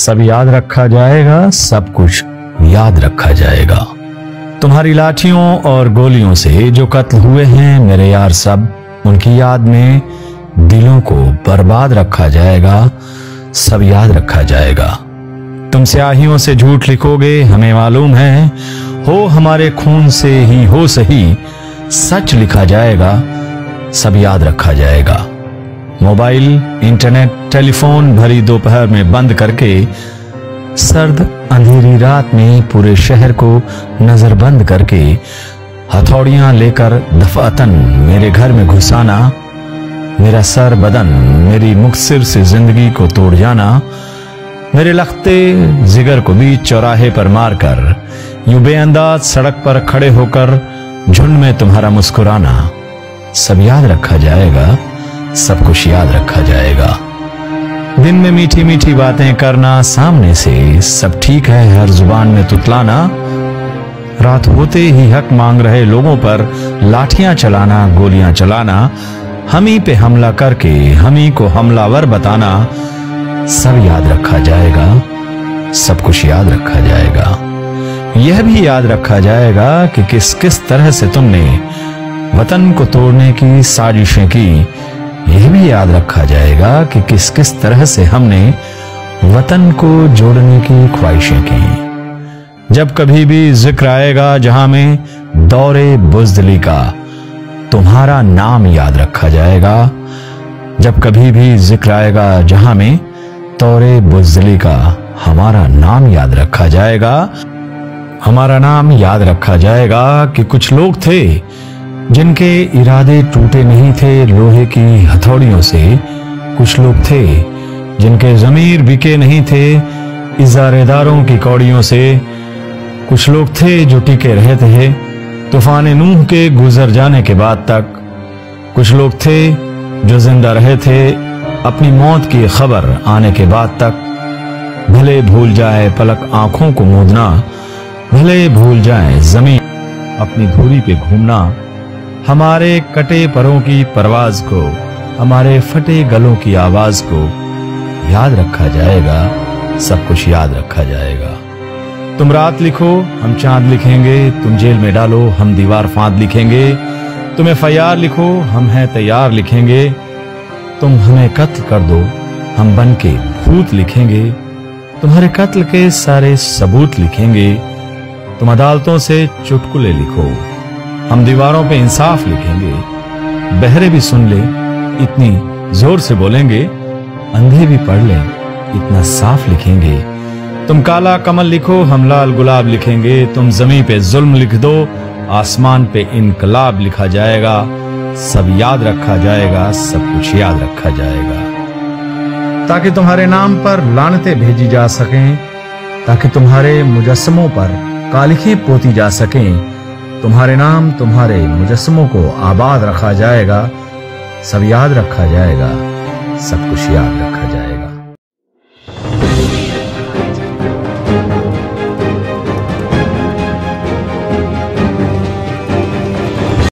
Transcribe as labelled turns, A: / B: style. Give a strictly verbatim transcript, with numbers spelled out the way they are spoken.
A: सब याद रखा जाएगा, सब कुछ याद रखा जाएगा। तुम्हारी लाठियों और गोलियों से जो कत्ल हुए हैं मेरे यार, सब उनकी याद में दिलों को बर्बाद रखा जाएगा, सब याद रखा जाएगा। तुम स्याहियों से झूठ लिखोगे हमें मालूम है, हो हमारे खून से ही हो सही सच लिखा जाएगा, सब याद रखा जाएगा। मोबाइल, इंटरनेट, टेलीफोन भरी दोपहर में बंद करके सर्द अंधेरी रात में पूरे शहर को नजरबंद करके हथौड़ियां लेकर दफातन मेरे घर में घुसाना, मेरा सर बदन मेरी मुखसिर से जिंदगी को तोड़ जाना, मेरे लखते जिगर को बीच चौराहे पर मारकर यूं बेअंदाज सड़क पर खड़े होकर झुंड में तुम्हारा मुस्कुराना, सब याद रखा जाएगा, सब कुछ याद रखा जाएगा। दिन में मीठी मीठी बातें करना सामने से, सब ठीक है हर जुबान में तुतलाना, रात होते ही हक मांग रहे लोगों पर लाठियां चलाना, गोलियां चलाना, हम ही पे हमला करके हम ही को हमलावर बताना, सब याद रखा जाएगा, सब कुछ याद रखा जाएगा। यह भी याद रखा जाएगा कि किस किस तरह से तुमने वतन को तोड़ने की साजिशें की, यह भी याद रखा जाएगा कि किस किस तरह से हमने वतन को जोड़ने की ख्वाहिशें की। जब कभी भी जिक्र आएगा जहां में दौरे बुज़दिली का, तुम्हारा नाम याद रखा जाएगा। जब कभी भी जिक्र आएगा जहां में दौरे बुज़दिली का, हमारा नाम याद रखा जाएगा। हमारा नाम याद रखा जाएगा कि कुछ लोग थे जिनके इरादे टूटे नहीं थे लोहे की हथौड़ियों से, कुछ लोग थे जिनके ज़मीर बिके नहीं थे इज़ारेदारों की कौड़ियों से, कुछ लोग थे जो टिके रहे थे तूफान नूह के गुजर जाने के बाद तक, कुछ लोग थे जो जिंदा रहे थे अपनी मौत की खबर आने के बाद तक। भले भूल जाए पलक आंखों को मूंदना, भले भूल जाए जमीन अपनी धुरी पे घूमना, हमारे कटे परों की परवाज को, हमारे फटे गलों की आवाज को याद रखा जाएगा, सब कुछ याद रखा जाएगा। तुम रात लिखो हम चांद लिखेंगे, तुम जेल में डालो हम दीवार फांद लिखेंगे, तुम एफ आई आर लिखो हम हैं तैयार लिखेंगे, तुम हमें कत्ल कर दो हम बन के भूत लिखेंगे, तुम्हारे कत्ल के सारे सबूत लिखेंगे, तुम अदालतों से चुटकुले लिखो हम दीवारों पे इंसाफ लिखेंगे, बहरे भी सुन ले इतनी जोर से बोलेंगे, अंधे भी पढ़ ले इतना साफ लिखेंगे, तुम काला कमल लिखो हम लाल गुलाब लिखेंगे, तुम जमीन पे जुल्म लिख दो आसमान पे इनकलाब लिखा जाएगा, सब याद रखा जाएगा, सब कुछ याद रखा जाएगा। ताकि तुम्हारे नाम पर लानतें भेजी जा सकें, ताकि तुम्हारे मुजस्समों पर कालिखें पोती जा सकें, तुम्हारे नाम तुम्हारे मुजस्समों को आबाद रखा जाएगा, सब याद रखा जाएगा, सब कुछ याद रखा जाएगा।